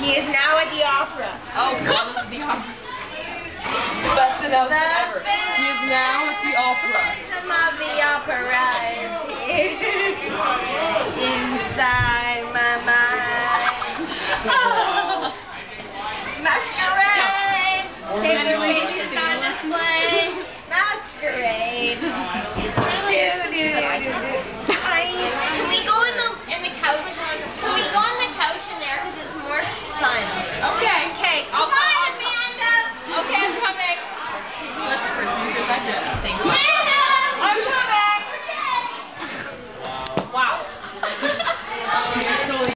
He is now at the opera. Oh, Waldo's at the opera. Best announcement ever. He is now at the opera. The opera.